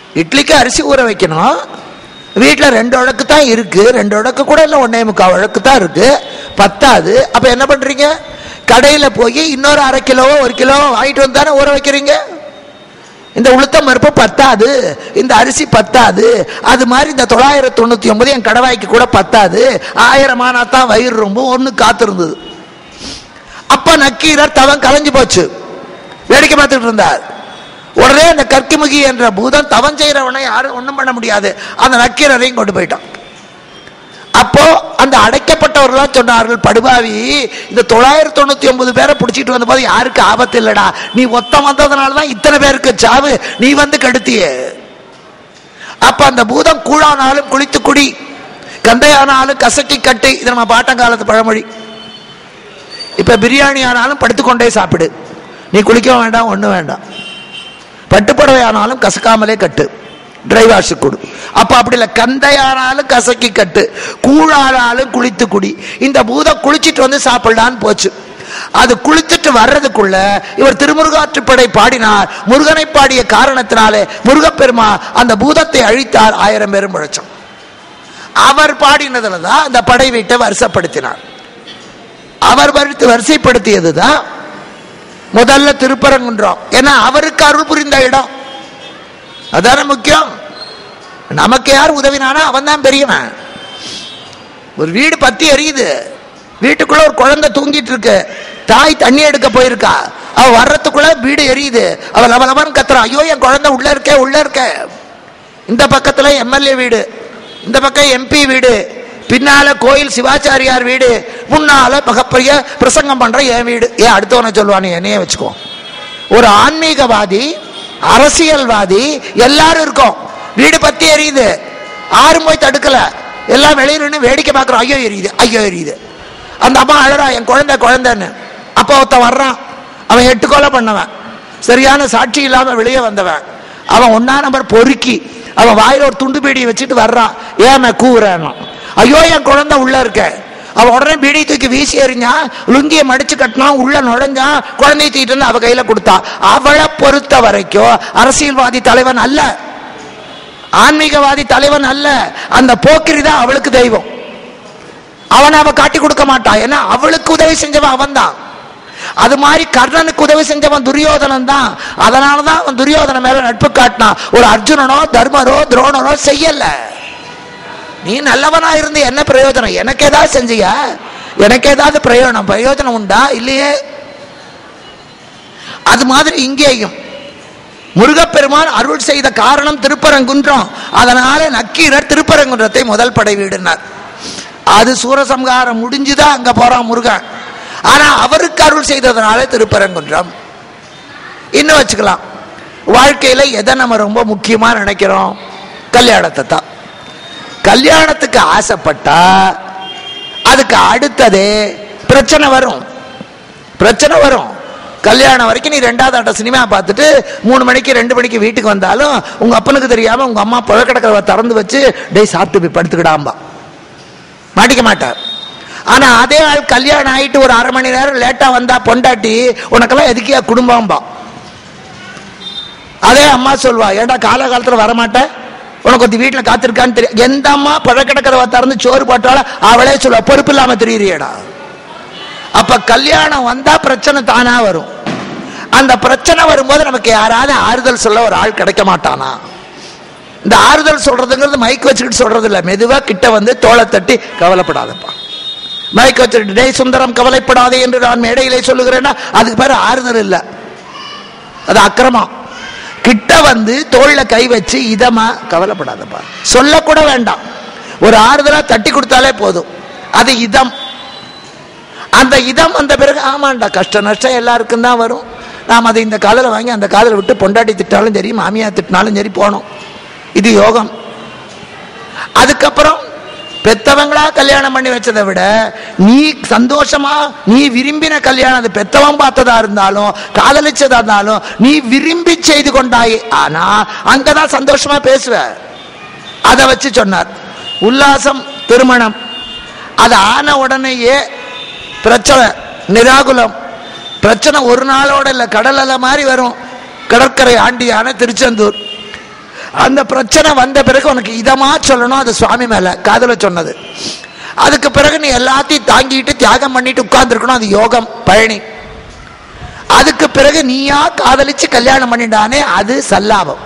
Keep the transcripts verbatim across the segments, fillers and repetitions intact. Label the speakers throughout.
Speaker 1: இட்லிக்கு அரிசி ஊற வைக்கணும். வீட்டில் ரெண்டு உழக்கு தான் இருக்கு, ரெண்டு உழக்கு கூட இல்லை, ஒன்னே முக்கால் உழக்கு தான் இருக்கு, பத்தாது. அப்ப என்ன பண்றீங்க? கடையில் போய் இன்னொரு அரை கிலோவோ ஒரு கிலோவோ வாங்கிட்டு வந்து தானே ஊற வைக்கிறீங்க. இந்த உளுத்தம் பருப்பு பத்தாது, இந்த அரிசி பத்தாது. அது மாதிரி இந்த தொள்ளாயிரத்தி தொண்ணூத்தி ஒன்பது என் கடவாய்க்கு கூட பத்தாது, ஆயிரமானா தான் வயிறு ரொம்ப ஒன்று காத்திருந்தது. அப்ப நக்கீரர் தவம் கலைஞ்சு போச்சு, வேடிக்கை பார்த்துட்டு இருந்தார். உடனே அந்த கற்கிமுகி என்ற பூதம் தவம் செய்யறவனை யாரும் ஒன்றும் பண்ண முடியாது, அந்த நக்கீரரையும் கொண்டு போயிட்டான். அப்போ அந்த அடைக்கப்பட்டவர்கள் சொன்னார்கள், படுபாவி, இந்த தொள்ளாயிரத்தி தொண்ணூத்தி ஒன்பது பேரை பிடிச்சிட்டு வந்த போது யாருக்கு ஆபத்து இல்லடா, நீ ஒத்த வந்ததுனாலதான் இத்தனை பேருக்கு சாவு, நீ வந்து கெடுத்திய. அப்ப அந்த பூதம் கூழானாலும் குளித்து குடி, கந்தையானாலும் கசக்கி கட்டு, இது நம்ம பாட்டங்காலத்து பழமொழி. இப்ப பிரியாணி ஆனாலும் படுத்துக்கொண்டே சாப்பிடு, நீ குளிக்க வேண்டாம், ஒண்ணு வேண்டாம். பட்டுப்புடவை ஆனாலும் கசக்காமலே கட்டு, டிரை வாஷ் கொடு. அப்ப அப்படி இல்ல, கந்தையானாலும் கசக்கி கட்டு, கூழானாலும் குளித்து குடி. இந்த பூதம் குளிச்சுட்டு வந்து சாப்பிடலான்னு போச்சு. அது குளிச்சுட்டு வர்றதுக்குள்ள இவர் திருமுருகாற்றுப்படை பாடினார். முருகனை பாடிய காரணத்தினாலே முருகப்பெருமா அந்த பூதத்தை அழித்தார், ஆயிரம் பேரும் முழைச்சோம். அவர் பாடினதுலதான் அந்த படை வீட்டை வரிசைப்படுத்தினார். அவர் வரிசைப்படுத்தியதுதான் முதல்ல திருப்பரங்குன்றம். ஏன்னா அவருக்கு அருள் புரிந்த இடம், அதான முக்கியம். நமக்கு யார் உதவினானா அவன் தான் பெரியவன். ஒரு வீடு பத்தி எரியுது, வீட்டுக்குள்ள ஒரு குழந்தை தூங்கிட்டு இருக்கு, தாய் தண்ணி எடுக்க போயிருக்கா, அவ வர்றதுக்குள்ள வீடு எரியுது, அவ லவலவன் கத்துறான், ஐயோ என் குழந்தை உள்ள இருக்க உள்ள இருக்க. இந்த பக்கத்துல எம்எல்ஏ வீடு, இந்த பக்கம் எம்பி வீடு, பின்னால கோயில் சிவாச்சாரியார் வீடு, முன்னால மிகப்பெரிய பிரசங்கம் பண்ற என் வீடு. ஏன் அடுத்தவனை சொல்லுவானு, என்னையே வச்சுக்கோ. ஒரு ஆன்மீகவாதி, அரசியல்வாதி எல்லாரும் இருக்கும், வீடு பத்தி எரியுது, யாரும் போய் தடுக்கல, எல்லாம் வெளியில வேடிக்கை பார்க்கிறோம், ஐயோ எரியுது ஐயோ எரியுது. அந்த அம்மா அழறா, என் குழந்தை குழந்தைன்னு. அப்ப ஒருத்தன் வர்றான், அவன் எட்டு கொலை பண்ணவன், சரியான சாட்சி இல்லாம வெளியே வந்தவன், அவன் ஒன்னா நம்பர் பொறுக்கி, அவன் வாயில ஒரு துண்டு பீடியை வச்சுட்டு வர்றான். ஏன் கூவுறான், ஐயோ என் குழந்தை உள்ள இருக்க. அவன் உடனே பீடி தூக்கி வீசி எறிஞ்சா, லுங்கிய மடிச்சு கட்டினான், உள்ள நுழைஞ்சான், குழந்தைய தூக்கிட்டு வந்து அவ கையில கொடுத்தா. அவளை பொறுத்த வரைக்கும் அரசியல்வாதி தலைவன் அல்ல, ஆன்மீகவாதி தலைவன் அல்ல, அந்த போக்கிரிதான் அவளுக்கு தெய்வம். அவனை அவ காட்டி கொடுக்க மாட்டான், ஏன்னா அவளுக்கு உதவி செஞ்சவன் அவன் தான். அது மாதிரி கர்ணனுக்கு உதவி செஞ்சவன் துரியோதனன் தான். அதனாலதான் அவன் துரியோதன மேல நட்பு காட்டினான். ஒரு அர்ஜுனனோ தர்மரோ துரோணனோ செய்யல. நீ நல்லவனா இருந்து என்ன பிரயோஜனம்? எனக்கு ஏதாவது செஞ்சியா? எனக்கு ஏதாவது பிரயோஜனம் பிரயோஜனம் உண்டா? இல்லையே. அது மாதிரி இங்கேயும் முருகப்பெருமான் அருள் செய்த காரணம் திருப்பரங்குன்றம். அதனால நக்கீரர் திருப்பரங்குன்றத்தை முதல் படை வீடுனார். அது சூரசம்ஹாரம் முடிஞ்சுதான் அங்க போறான் முருகன். ஆனா அவருக்கு அருள் செய்ததுனால திருப்பரங்குன்றம். இன்னும் வச்சுக்கலாம், வாழ்க்கையில எதை நம்ம ரொம்ப முக்கியமா நினைக்கிறோம்? கல்யாணத்தை தான். கல்யாணத்துக்கு ஆசைப்பட்டா அதுக்கு அடுத்ததே பிரச்சனை வரும், பிரச்சனை வரும். கல்யாணம் வரைக்கும் நீ ரெண்டாவது ஆட்ட சினிமா பார்த்துட்டு மூணு மணிக்கு ரெண்டு மணிக்கு வீட்டுக்கு வந்தாலும் உங்க அப்பனுக்கு தெரியாம உங்க அம்மா புழக்கடக்கவை திறந்து வச்சு டேய் சாப்பிட்டு போய் படுத்துக்கிடாம்பா, மாட்டிக்க மாட்டார். ஆனா அதே ஆள் கல்யாணம் ஆயிட்டு ஒரு அரை மணி நேரம் லேட்டா வந்தா பொண்டாட்டி உனக்கெல்லாம் எதுக்கியா குடும்பம்பா. அதே அம்மா சொல்வா, ஏண்டா காலகாலத்துல வரமாட்டேன், உனக்கு ஒரு வீட்டுல காத்திருக்கான்னு தெரியும். எந்த அம்மா புழக்கடக்கவை திறந்து சோறு போட்டாலும் அவளே சொல்லுவா, பொறுப்பு இல்லாம தெரியுறியடா. அப்ப கல்யாணம் வந்தா பிரச்சனை தானா வரும். அந்த பிரச்சனை வரும்போது நமக்கு யாராவது ஆறுதல் சொல்ல ஒரு ஆள் கிடைக்க மாட்டானா? இந்த ஆறுதல் சொல்றதுங்கிறது மைக் வச்சுக்கிட்டு சொல்றது இல்ல, மெதுவா கிட்ட வந்து தோளை தட்டி கவலைப்படாதப்பா, மைக் வச்சுக்கிட்டு டேய் சுந்தரம் கவலைப்படாதே என்று நான் மேடையிலே சொல்லுகிறேன்னா அதுக்கு பேரு ஆறுதல் இல்ல, அது அக்கிரமம். கிட்ட வந்து தோல்ல கை வச்சு இதமா கவலைப்படாதப்பா சொல்லக்கூட வேண்டாம், ஒரு ஆறுதலா தட்டி கொடுத்தாலே போதும், அது இதம். அந்த இதம் வந்த பிறகு ஆமாண்டா கஷ்ட நஷ்டம் எல்லாருக்கும் தான் வரும், நாம் அதை இந்த காதலை வாங்கி அந்த காதலை விட்டு பொண்டாட்டி திட்டாலும் சரி மாமியா திட்டினாலும் சரி போனோம், இது யோகம். அதுக்கப்புறம் பெத்தவங்களா கல்யாணம் பண்ணி வச்சதை விட நீ சந்தோஷமா நீ விரும்பின கல்யாணம், அது பெத்தவன் பார்த்ததா இருந்தாலும் காதலிச்சதா இருந்தாலும் நீ விரும்பி செய்து கொண்டாயே, ஆனா அங்கதான் சந்தோஷமா பேசுவ. அதை வச்சு சொன்னார் உல்லாசம் திருமணம். அது ஆன உடனேயே பிரச்சனை நிராகுலம். பிரச்சனை ஒரு நாளோட இல்ல, கடல் அலை மாதிரி வரும். கடற்கரை ஆண்டியான திருச்செந்தூர் அந்த பிரச்சனை வந்த பிறகு உனக்கு இதமா சொல்லணும், அது சுவாமி மேல காதல சொன்னது. அதுக்கு பிறகு நீ எல்லாத்தையும் தாங்கிட்டு தியாகம் பண்ணிட்டு உட்கார்ந்து இருக்கணும், அது யோகம் பழனி. அதுக்கு பிறகு நீயா காதலிச்சு கல்யாணம் பண்ணிட்டானே அது சல்லாபம்.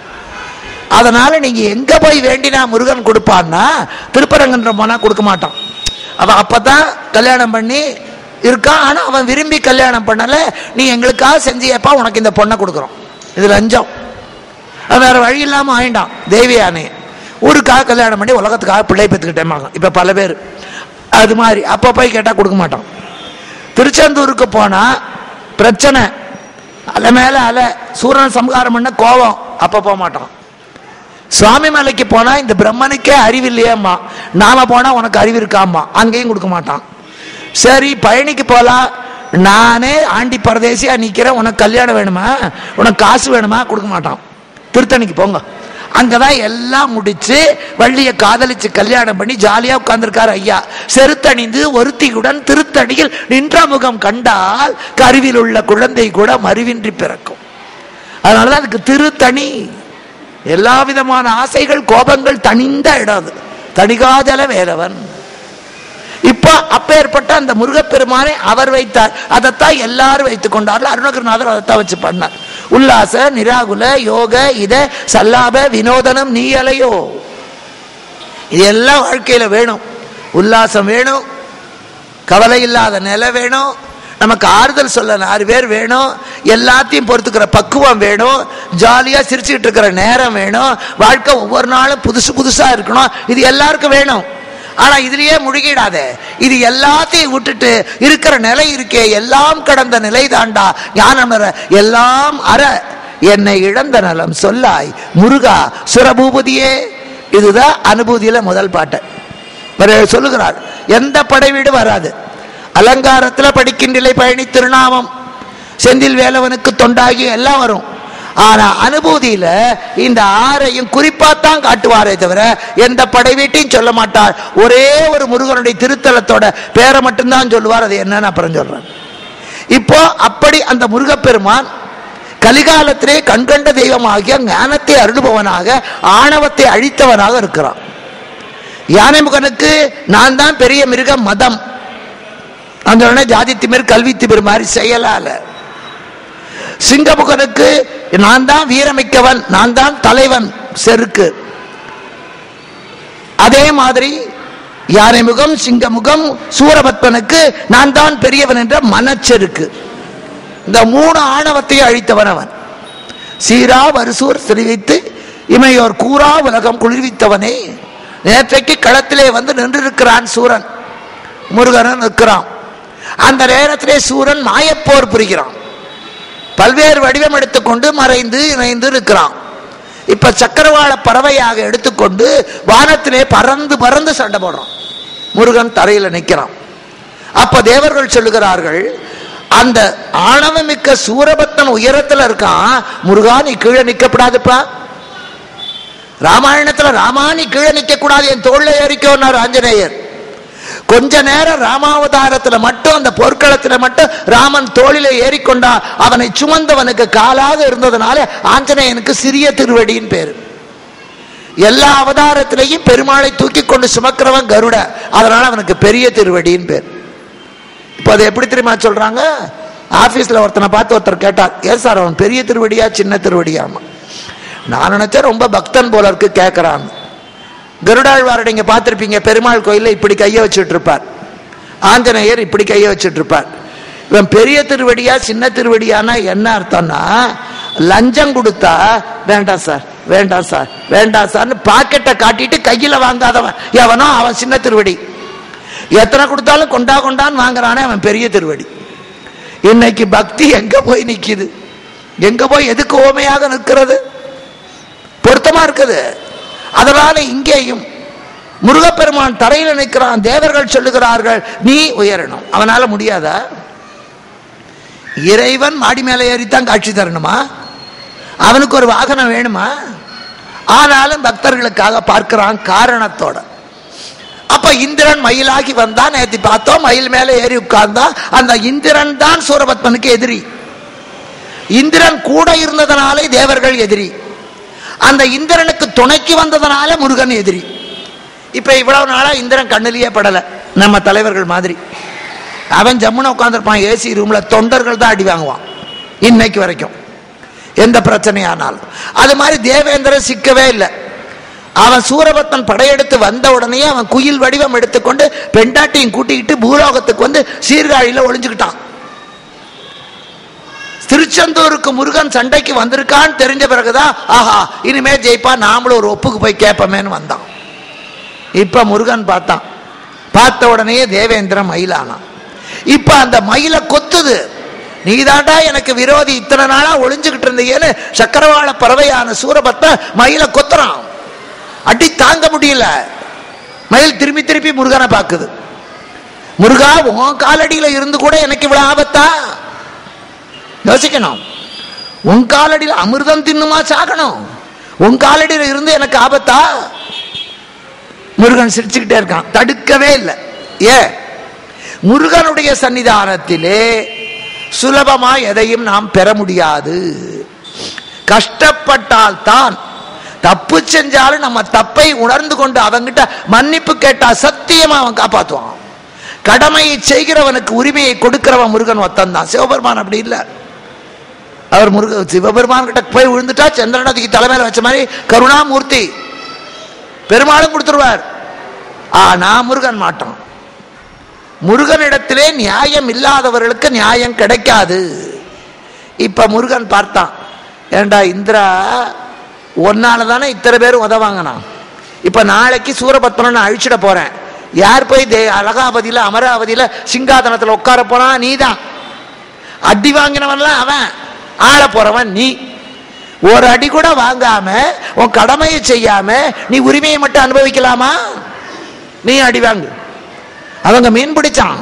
Speaker 1: அதனால நீங்க எங்க போய் வேண்டினா முருகன் கொடுப்பான்னா திருப்பரங்குன்ற போனா கொடுக்க மாட்டான். அவன் அப்பதான் கல்யாணம் பண்ணி இருக்கான், ஆனா அவன் விரும்பி கல்யாணம் பண்ணல. நீ எங்களுக்காக செஞ்சியப்பா உனக்கு இந்த பொண்ணை கொடுக்குறோம், இது லஞ்சம். வேற வழி இல்லாம ஆயிட்டான் தேவியானே. ஊருக்காக கல்யாணம் பண்ணி உலகத்துக்காக பிள்ளை பெற்றுக்கிட்டேன் இப்ப பல பேர் அது மாதிரி. அப்ப போய் கேட்டா கொடுக்க மாட்டான். திருச்செந்தூருக்கு போனா பிரச்சனை, அலை மேல அலை, சூரன் சம்ஹாரம் பண்ண கோபம், அப்ப போக மாட்டான். சுவாமி மலைக்கு போனா இந்த பிரம்மனுக்கே அறிவு இல்லையேம்மா, நாம போனா உனக்கு அறிவு இருக்காமா, அங்கேயும் கொடுக்க மாட்டான். சரி பழனிக்கு போலாம், நானே ஆண்டி பரதேசியா நிக்கிறேன், உனக்கு கல்யாணம் வேணுமா, உனக்கு காசு வேணுமா, கொடுக்க மாட்டான். திருத்தணிக்கு போங்க, அங்கதான் எல்லாம் முடிச்சு வள்ளிய காதலிச்சு கல்யாணம் பண்ணி ஜாலியா உட்கார்ந்துருக்காரு ஐயா. செருத்தணிந்து ஒருத்தியுடன் திருத்தணியில் நின்ற முகம் கண்டால் கருவில் உள்ள குழந்தை கூட மறிவின்றி பிறக்கும். அதனாலதான் அதுக்கு திருத்தணி. எல்லா விதமான ஆசைகள் கோபங்கள் தனிந்த இடம், தணிகாஜல வேலவன். இப்ப அப்பேற்பட்ட அந்த முருகப்பெருமானை அவர் வைத்தார், அதைத்தான் எல்லாரும் வைத்துக் கொண்டார்கள். அருணகிரிநாதர் அதைத்தான் வச்சு பண்ணார். உல்லாச நிராகுல யோக இத சல்லாப வினோதனம் நீ அலையோ, இது எல்லாம் வாழ்க்கையில வேணும். உல்லாசம் வேணும், கவலை இல்லாத நிலை வேணும், நமக்கு ஆறுதல் சொல்ல நாலு பேர் வேணும், எல்லாத்தையும் பொறுத்துக்கிற பக்குவம் வேணும், ஜாலியா சிரிச்சுக்கிட்டு இருக்கிற நேரம் வேணும், வாழ்க்கை ஒவ்வொரு நாளும் புதுசு புதுசா இருக்கணும், இது எல்லாருக்கும் வேணும். ஆனா இதுலயே முழுகிடாத, இது எல்லாத்தையும் விட்டுட்டு இருக்கிற நிலை இருக்கே எல்லாம் கடந்த நிலை தாண்டா ஞானம் எல்லாம் அற என்னை இழந்த நலம் சொல்லாய் முருகா சுரபூபதியே. இதுதான் அனுபூதியில முதல் பாட்டு சொல்லுகிறார். எந்த படை வீடு வராது, அலங்காரத்துல படிக்கின்ற பழனி திருநாமம் செந்தில் வேலவனுக்கு தொண்டாகி எல்லாம் வரும். ஆனா அனுபூதியில இந்த ஆறையும் குறிப்பாத்தான் காட்டுவாரே தவிர எந்த படை வீட்டையும் சொல்ல மாட்டார். ஒரே ஒரு முருகனுடைய திருத்தலத்தோட பேரை மட்டும்தான் சொல்லுவார். அது என்னன்னு அப்புறம் சொல்றேன். இப்போ அப்படி அந்த முருகப்பெருமான் கலிகாலத்திலே கண்கண்ட தெய்வமாகிய ஞானத்தை அருள்பவனாக ஆணவத்தை அழித்தவனாக இருக்கிறான். யானை முகனுக்கு நான் தான் பெரிய மிருகம் மதம், அந்த ஜாதி திமிர் கல்வி திமிர் மாதிரி செய்யலால. சிங்கமுகனுக்கு நான் தான் வீரமிக்கவன், நான் தான் தலைவன் செருக்கு. அதே மாதிரி யானை முகம் சிங்கமுகம் சூரபத்மனுக்கு நான் தான் பெரியவன் என்ற மனச்செருக்கு. இந்த மூணு ஆணவத்தை அழித்தவன் அவன். சீரா வருசூர் சிறுவித்து இமையோர் கூறா உலகம் குளிர்வித்தவனே. நேற்றைக்கு களத்திலே வந்து நின்றிருக்கிறான் சூரன், முருகன் நிற்கிறான். அந்த நேரத்திலே சூரன் மாயப்போர் புரிகிறான், பல்வேறு வடிவம் எடுத்துக்கொண்டு மறைந்து இணைந்து இருக்கிறான். இப்ப சக்கரவாள பறவையாக எடுத்துக்கொண்டு வானத்திலே பறந்து பறந்து சண்டை போடுறான். முருகன் தரையில நிற்கிறான். அப்ப தேவர்கள் சொல்லுகிறார்கள், அந்த ஆணவமிக்க சூரபத்மன் உயரத்துல இருக்கான், முருகா நீ கீழே நிக்கப்படாதுப்பா. ராமாயணத்துல ராமா நீ கீழே நிக்க கூடாது, என் தோல்ல ஏறிக்கோன்னார் ஆஞ்சநேயர். கொஞ்ச நேரம் ராமாவதாரத்துல மட்டும் அந்த போர்க்களத்துல மட்டும் ராமன் தோளிலே ஏறிக்கொண்டா, அவனை சுமந்தவனுக்கு காலாக இருந்ததுனால ஆஞ்சநேயனுக்கு சிறிய திருவடியின் பேரு. எல்லா அவதாரத்திலையும் பெருமாளை தூக்கி கொண்டு சுமக்கிறவன் கருட, அதனால அவனுக்கு பெரிய திருவடியின் பேர். இப்ப அதை எப்படி தெரியுமா சொல்றாங்க? ஆபீஸ்ல ஒருத்தனை பார்த்து ஒருத்தர் கேட்டார், ஏன் சார் அவன் பெரிய திருவடியா சின்ன திருவடியாமா? நான் நினைச்சேன் ரொம்ப பக்தன் போல இருக்கு கேட்கிறான். கருடாழ்வாரை நீங்க பார்த்திருப்பீங்க, பெருமாள் கோயில்ல இப்படி கைய வச்சுட்டு இருப்பார், ஆஞ்சநேயர் இப்படி கைய வச்சுட்டு இருப்பார். இவன் பெரிய திருவடியா சின்ன திருவடியானா என்ன அர்த்தம்னா, லஞ்சம் கொடுத்தா வேண்டாம் சார் வேண்டாம் சார் வேண்டாம் சார்னு பாக்கெட்டை காட்டிட்டு கையில வாங்காதவன் எவனோ அவன் சின்ன திருவடி. எத்தனை கொடுத்தாலும் கொண்டா கொண்டான்னு வாங்குறானே அவன் பெரிய திருவடி. இன்னைக்கு பக்தி எங்க போய் நிக்குது? எங்க போய் எதுக்கு ஓமையாக நிற்கிறது? பொருத்தமா இருக்குது. அதனால இங்கேயும் முருகப்பெருமான் தரையில நிற்கிறான். தேவர்கள் சொல்லுகிறார்கள் நீ உயரணும். அவனால முடியாதா? இறைவன் மாடி மேல ஏறித்தான் காட்சி தரணுமா? அவனுக்கு ஒரு வாகனம் வேணுமா? ஆனாலும் பக்தர்களுக்காக பார்க்கிறான் காரணத்தோட. அப்ப இந்திரன் மயிலாகி வந்தான். நேற்று பார்த்தோம், மயில் மேல ஏறி உட்கார்ந்தான். அந்த இந்திரன் தான் சூரபத்மனுக்கு எதிரி. இந்திரன் கூட இருந்ததனாலே தேவர்கள் எதிரி. அந்த இந்திரனுக்கு துணைக்கு வந்ததனால முருகன் எதிரி. இப்ப இவ்வளவு நாளா இந்திரன் கண்ணிலேயே படல, நம்ம தலைவர்கள் மாதிரி. அவன் ஜம்முன உட்காந்துருப்பான் ஏசி ரூம்ல, தொண்டர்கள் தான் அடி வாங்குவான் இன்னைக்கு வரைக்கும் எந்த பிரச்சனையானாலும். அது மாதிரி தேவேந்திரன் சிக்கவே இல்லை. அவன் சூரபத்மன் படையெடுத்து வந்த உடனே அவன் குயில் வடிவம் எடுத்துக்கொண்டு பெண்டாட்டியும் கூட்டிக்கிட்டு பூலோகத்துக்கு வந்து சீர்காழியில ஒளிஞ்சுக்கிட்டான். திருச்செந்தூருக்கு முருகன் சண்டைக்கு வந்திருக்கான்னு தெரிஞ்ச பிறகுதான் ஆஹா இனிமே ஜெயிப்பா, நாமளும் ஒரு ஒப்புக்கு போய் கேட்பமேன்னு வந்தான். இப்ப முருகன் பார்த்தான், பார்த்த உடனே தேவேந்திரன் மயிலானான். இப்ப அந்த மயிலை கொத்துது, நீதாண்டா எனக்கு விரோதி, இத்தனை நாளா ஒளிஞ்சுக்கிட்டு இருந்தீங்கன்னு சக்கரவாள பறவையான சூரபத்ம மயிலை கொத்துறான். அடி தாங்க முடியல. மயில் திரும்பி திருப்பி முருகனை பார்க்குது. முருகா, உன் காலடியில இருந்து கூட எனக்கு இவ்வளவு ஆபத்தா? யோசிக்கணும். உன் காலடியில் அமிர்தம் தின்னுமா சாகணும்? உன் காலடியில இருந்து எனக்கு ஆபத்தா? முருகன் சிரிச்சுக்கிட்டே இருக்கான், தடுக்கவே இல்லை. ஏ, முருகனுடைய சன்னிதானத்திலே சுலபமா எதையும் நாம் பெற முடியாது. கஷ்டப்பட்டால் தான், தப்பு செஞ்சாலும் நம்ம தப்பை உணர்ந்து கொண்டு அவங்கிட்ட மன்னிப்பு கேட்டா சத்தியமா அவன் காப்பாற்றுவான். கடமையை செய்கிறவனுக்கு உரிமையை கொடுக்கிறவன் முருகன் ஒத்தன் தான். சிவபெருமான் அப்படி இல்லை. அவர் முருக சிவபெருமான் கிட்ட போய் விழுந்துட்டா சந்திரநாதிக்கு தலைமையில வச்ச மாதிரி கருணாமூர்த்தி பெருமாளும் கொடுத்துருவார். ஆனா முருகன் மாட்டான். முருகனிடத்திலே நியாயம் இல்லாதவர்களுக்கு நியாயம் கிடைக்காது. இப்ப முருகன் பார்த்தான், ஏண்டா இந்திரா, ஒன்னால தானே இத்தனை பேரும் உதவாங்கண்ணா. இப்ப நாளைக்கு சூரபத்மனை அழிச்சிட போறேன். யார் போய் அலகாபதியில அமராவதியில சிங்காதனத்துல உட்கார போனா? நீதான். அடி வாங்கினவன்லாம் அவன், ஆள போறவன் நீ. ஒரு அடி கூட வாங்காம உன் கடமையை செய்யாம நீ உரிமையை மட்டும் அனுபவிக்கலாமா? நீ அடி வாங்கு. அவங்க மீன் பிடிச்சான்,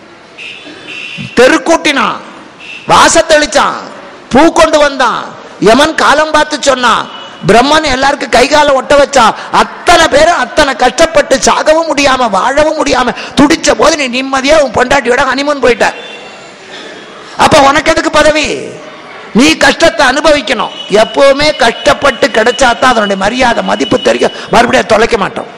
Speaker 1: தெருக்கூட்டினான், வாசத்தளிச்சான், பூ கொண்டு வந்தான், யமன் காலம் பார்த்து சொன்னான், பிரம்மன் எல்லாருக்கும் கை கால ஒட்ட வச்சா. அத்தனை பேரும் அத்தனை கஷ்டப்பட்டு சாகவும் முடியாம வாழவும் முடியாம துடிச்ச போது நீ நிம்மதியா உன் பொண்டாட்டியோட ஹனிமூன் போயிட்ட. அப்ப உனக்கு எதுக்கு பதவி? நீ கஷ்டத்தை அனுபவிக்கணும். எப்பவுமே கஷ்டப்பட்டு கிடைச்சாதான் அதனுடைய மரியாதை மதிப்பு தெரியும். மறுபடியும் தொலைக்க மாட்டோம்.